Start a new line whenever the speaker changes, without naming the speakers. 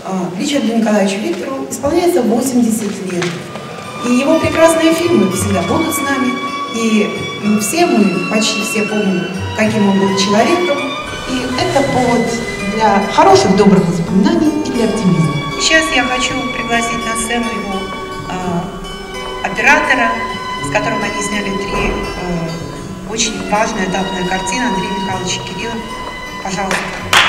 Ричарду Николаевичу Виктору исполняется 80 лет. И его прекрасные фильмы всегда будут с нами. И все мы, почти все помним, каким он был человеком. И это повод для хороших, добрых воспоминаний и для оптимизма. Сейчас я хочу пригласить на сцену его оператора, с которым они сняли 3 очень важные этапные картины, Андрей Михайлович Кириллов. Пожалуйста.